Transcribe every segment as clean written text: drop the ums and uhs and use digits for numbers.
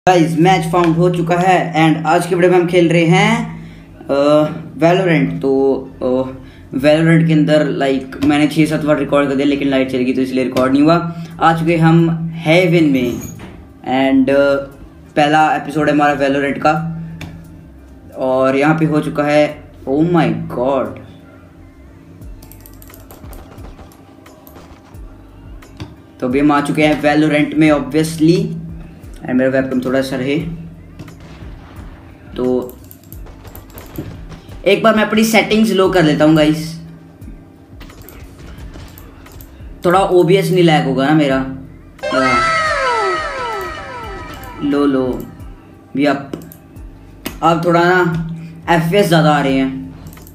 Guys match found हो चुका है एंड आज के वीडियो में हम खेल रहे हैं वैलोरेंट। तो वैलोरेंट के अंदर मैंने 6-7 बार रिकॉर्ड कर दिया लेकिन लाइट चली गई तो इसलिए रिकॉर्ड नहीं हुआ। आ चुके हम हेवन में एंड पहला एपिसोड है हमारा वैलोरेंट का और यहाँ पे हो चुका है। ओ माय गॉड, तो अभी हम आ चुके हैं वैलोरेंट में ऑब्वियसली एंड मेरा वेबकैम थोड़ा सा रहे तो एक बार मैं अपनी सेटिंग्स लो कर लेता हूँ गाइस, थोड़ा ओबीएस नहीं लैग होगा ना मेरा। लो भी अब थोड़ा ना एफपीएस ज़्यादा आ रहे हैं।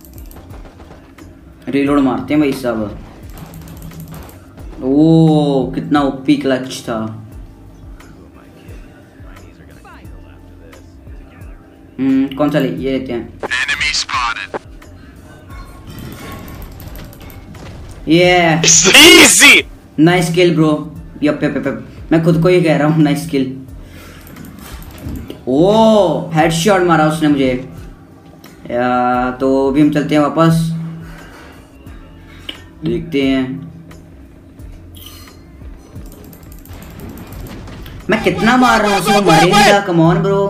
रीलोड मारते हैं भाई सब। ओ कितना ओपी क्लच था। कौन सा ये लेते हैं? ये नाइस किल ब्रो। यप मैं खुद को ही कह रहा हूँ नाइस किल। ओ हेडशॉट मारा उसने मुझे। तो अभी हम चलते हैं वापस, देखते हैं मैं कितना मार रहा हूँ। वो मरे नहीं था। Come on bro.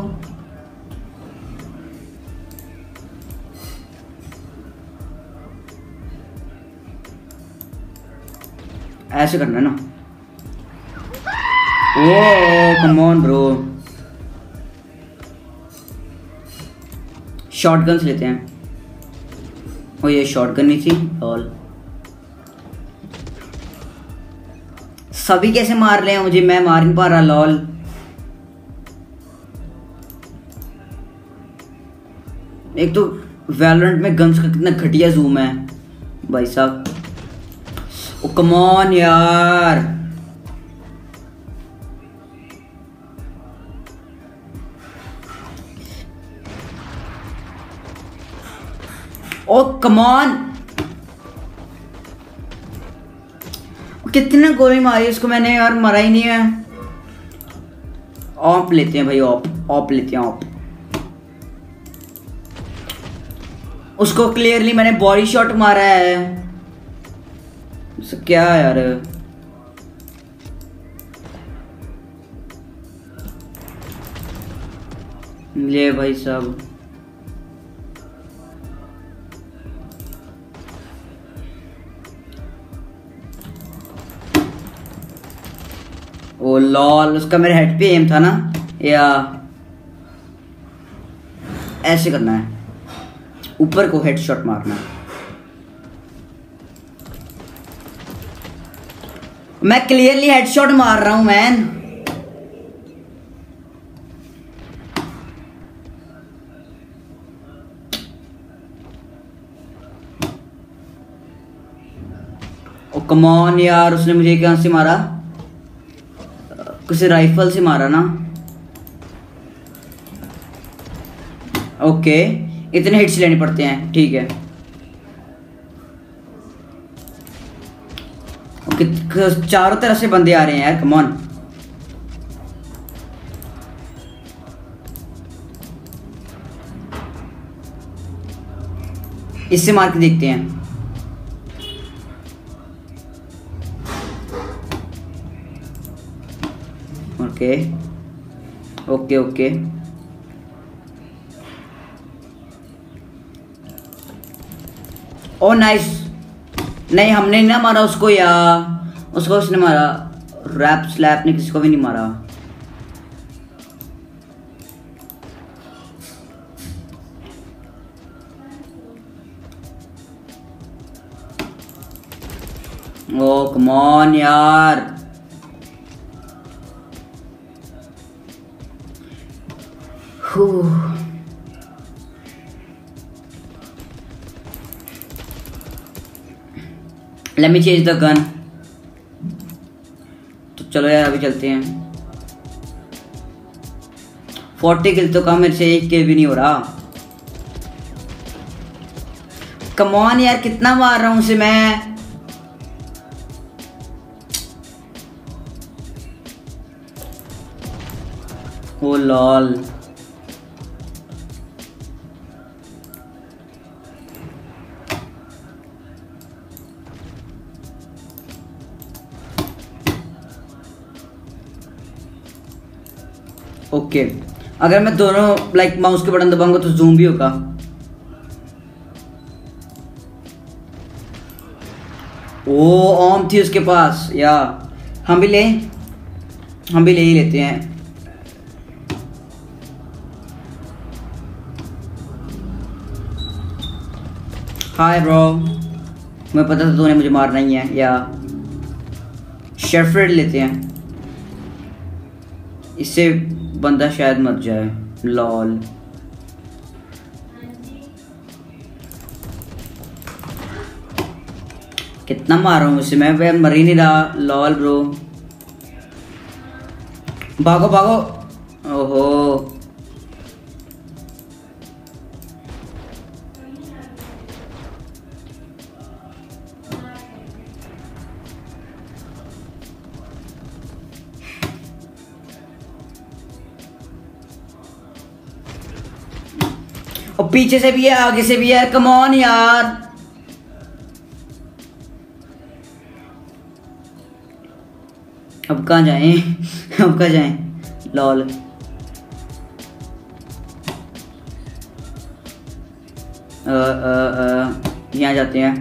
ऐसे करना है ना। Oh come on bro. Shotguns लेते हैं। ओ ये शॉटगन नहीं थी। लॉल सभी कैसे मार रहे हैं मुझे, मैं मार नहीं पा रहा। लॉल एक तो वैलोरेंट में गन्स का कितना घटिया जूम है भाई साहब। ओ कम ऑन यार। ओ कम ऑन, कितने गोली मारी उसको मैंने यार, मरा ही नहीं है। ऑप लेते हैं भाई, ऑप लेते हैं ऑप। उसको क्लियरली मैंने बॉडी शॉट मारा है। क्या यार, ले भाई साहब। ओ लॉल, उसका मेरे हेड पे एम था ना। या ऐसे करना है, ऊपर को हेडशॉट मारना है। मैं क्लियरली हेडशॉट मार रहा हूं मैन। ओ कम ऑन यार, उसने मुझे कहां से मारा? किसी राइफल से मारा ना। ओके इतने हिट्स लेने पड़ते हैं, ठीक है। चारों तरफ से बंदे आ रहे हैं यार, कम ऑन। इससे मार के देखते हैं। Okay okay okay oh nice. नहीं हमने ना मारा उसको, या उसको उसने मारा। रैप स्लैप ने किसी को भी नहीं मारा। ओ कम ऑन यार। Let me change the gun। तो चलो यार अभी चलते हैं। 40 किल तो कम, मेरे से 1 किल भी नहीं हो रहा। कम ऑन यार, कितना मार रहा हूं उसे मैं। ओ ओ लॉल। ओके अगर मैं दोनों लाइक माउस के बटन दबाऊंगा तो जूम भी होगा। ओ ओम थी उसके पास या हम भी ले ही लेते हैं। हाय ब्रो, मैं पता था तूने मुझे मारना ही है। या शेफर्ड लेते हैं, इससे बंदा शायद मर जाए। लॉल कितना मार रहा हूँ उसे मैं मर ही नहीं रहा। लॉल ब्रो भागो भागो। ओहो और पीछे से भी है आगे से भी है। कम ऑन यार, अब कहाँ जाएं अब कहाँ जाएं। लॉल यहाँ जाते हैं।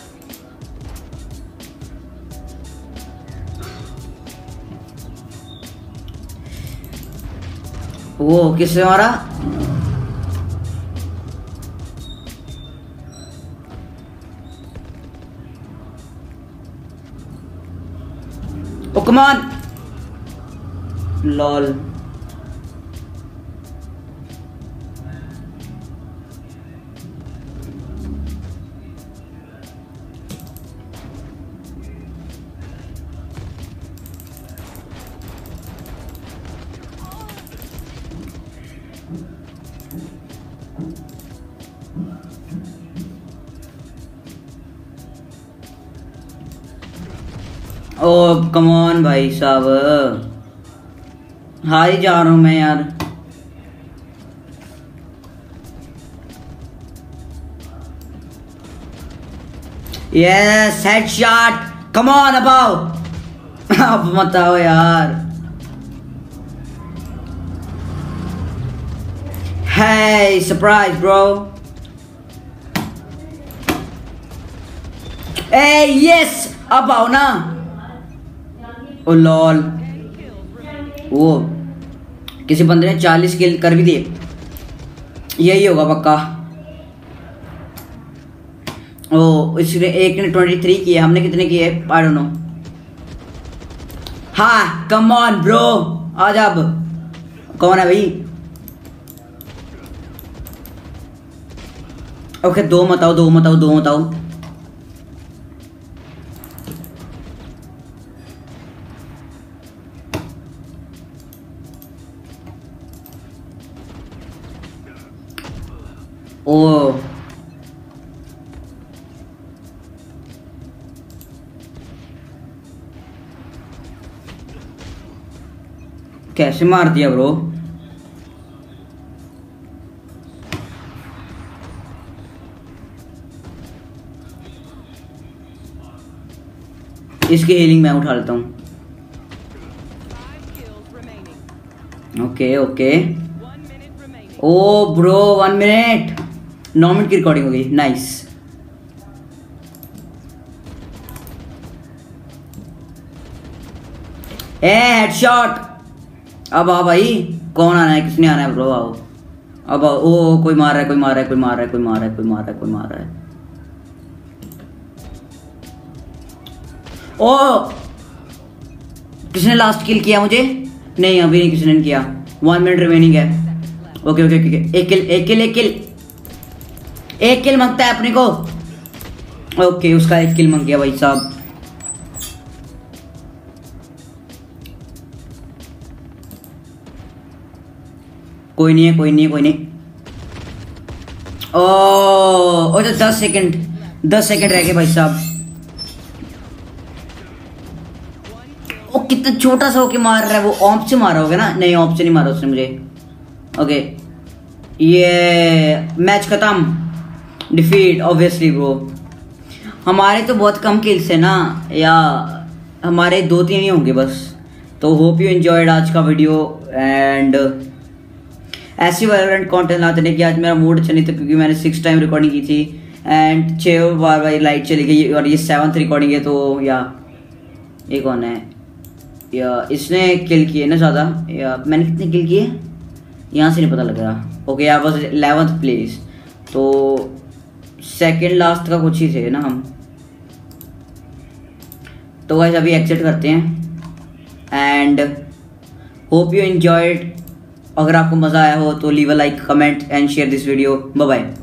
वो किससे मारा? Oh, come on! LOL. Oh come on भाई साहब, हार ही जा रहा हूं मैं यार। यस हेडशॉट, कम ऑन अबाउ। अब मत आओ यार। Hey surprise bro. ए यस अब आओ ना। ओ लॉल, वो किसी बंदे ने 40 किल कर भी दिए, यही होगा पक्का। ओ इसने एक ने 23 किए, हमने कितने किए? I don't know. हाँ कम ऑन ब्रो, आज अब कौन है भाई? ओके दो मत आओ, दो मत आओ, दो मत आओ। ओ कैसे मार दिया ब्रो? इसकी हीलिंग मैं उठा लेता हूँ। Okay okay. Oh bro 1 minute, 9 minute की रिकॉर्डिंग हो गई। नाइस। A headshot. अब आओ भाई, कौन आना है, किसने आना है ब्रो? आओ अब आओ। ओ कोई मार रहा है, कोई मार रहा है, कोई मार रहा है, कोई मार रहा है, कोई मार रहा है, कोई मार रहा है। ओ किसने लास्ट किल किया मुझे? नहीं अभी नहीं, किसी ने नहीं किया। 1 मिनट रिमेनिंग है। ओके ओके ओके, एक किल एक किल एक किल एक किल मांगता है अपने को। ओके उसका एक किल मांग गया भाई साहब। कोई नहीं है, कोई नहीं है, कोई नहीं। ओ तो 10 सेकंड, 10 सेकंड रह गए भाई साहब। ओ कितना छोटा सा होके मार रहा है वो। ऑम्प से मारा होगा ना? नहीं ऑम्प से नहीं मारा उसने मुझे। ओके, ये मैच खत्म, डिफीट ऑब्वियसली ब्रो। हमारे तो बहुत कम किल्स है ना, या हमारे 2-3 ही होंगे बस। तो होप यू एंजॉयड आज का वीडियो एंड ऐसी वैलोरेंट कंटेंट लाते हैं कि आज मेरा मूड अच्छा नहीं था क्योंकि मैंने 6 टाइम रिकॉर्डिंग की थी एंड 6 बार भाई लाइट चली गई और ये 7th रिकॉर्डिंग है। तो या ये कौन है, या इसने किल किए ना ज़्यादा, या मैंने कितने किल किए यहाँ से नहीं पता लग रहा। Okay, I was 11th place, तो सेकंड लास्ट का कुछ ही थे ना हम। तो गाइस अभी एग्जिट करते हैं एंड होप यू एंजॉयड। अगर आपको मज़ा आया हो तो leave a like, comment and share this video. Bye bye.